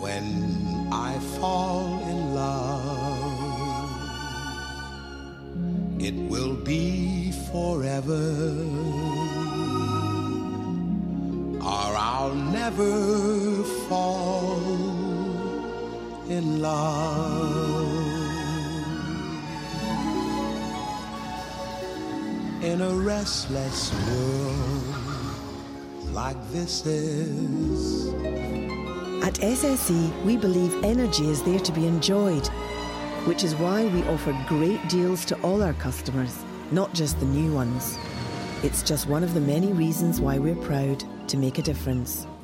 when I fall in love, it will be forever, or I'll never fall in love. In a restless world like this is. At SSE, we believe energy is there to be enjoyed, which is why we offer great deals to all our customers, not just the new ones. It's just one of the many reasons why we're proud to make a difference.